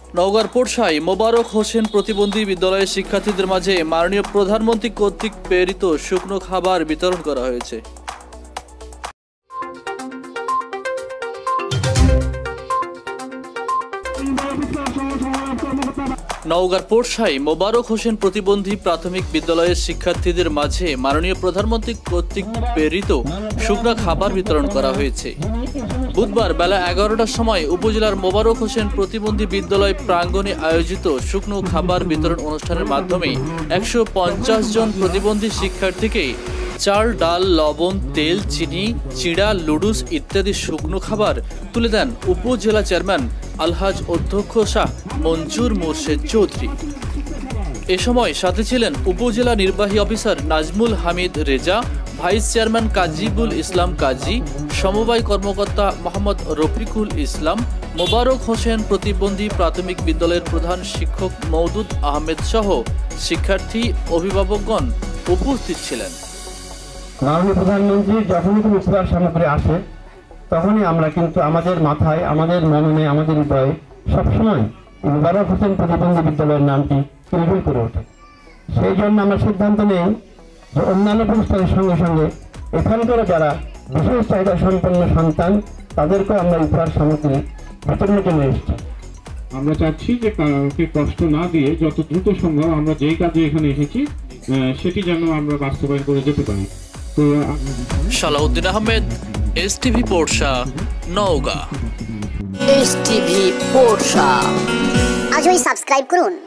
নওগাঁর পোরশায় মোবারক হোসেন প্রতিবন্ধী বিদ্যালয়ের শিক্ষার্থীদের মাঝে মাননীয় প্রধানমন্ত্রী কর্তৃক প্রেরিত শুকনো খাবার বিতরণ করা হয়েছে। নওগাঁর পোরশায় মোবারক হোসেন প্রতিবন্ধী প্রাথমিক বিদ্যালয়ের শিক্ষার্থীদের মাঝে মাননীয় প্রধানমন্ত্রী কর্তৃক প্রেরিত শুকনো খাবার বিতরণ করা হয়েছে। বুধবার বেলা 11টার সময় উপজেলার মোবারক হোসেন প্রতিবন্ধী বিদ্যালয় প্রাঙ্গণে আয়োজিত শুকনো খাবার বিতরণ অনুষ্ঠানের মাধ্যমে 150 জন প্রতিবন্ধী শিক্ষার্থীকে চাল, ডাল, লবণ, তেল, চিনি, চিড়া, লুডুস ইত্যাদি শুকনো খাবার তুলে দেন উপজেলা চেয়ারম্যান আলহাজ অধ্যক্ষ শাহ মঞ্জুর মোর্শেদ চৌধুরী। এ সময় সাথে ছিলেন উপজেলা নির্বাহী officer Nazmul Hamid Reza, vice chairman Kazibul Islam Kazi, সমবায় কর্মকর্তা মোহাম্মদ রফিকুল ইসলাম, মোবারক হোসেন প্রতিবন্ধী প্রাথমিক বিদ্যালয়ের প্রধান শিক্ষক মওদুদ আহমেদ সহ শিক্ষার্থী অভিভাবকগণ উপস্থিত ছিলেন। মাননীয় প্রধানমন্ত্রী যখনই কোনো উপহার সামগ্রী আসে তখনই আমরা কিন্তু আমাদের মাথায়, আমাদের মননে, আমাদের হৃদয়ে সবসময় মোবারক হোসেন প্রতিবন্ধী বিদ্যালয়ের নামটি কিলবিল করে ওঠে। সেই জন্য আমরা সিদ্ধান্ত নেই যে অন্যান্য পুরস্কারের সঙ্গে সঙ্গে এখানকার যারা বিশেষ চাহিদা সম্পন্ন সন্তান তাদেরকেও আমরা উপহার সামগ্রী বিতরণের জন্য এসেছি। আমরা চাচ্ছি যে কাউকে কষ্ট না দিয়ে যত দ্রুত সম্ভব আমরা যেই কাজে এখানে এসেছি সেটি যেন আমরা বাস্তবায়ন করে যেতে পারি। তো সালাউদ্দিন আহমেদ, এসটিভি পোরশা, নওগাঁ। এসটিভি পোরশা, আজই সাবস্ক্রাইব করুন।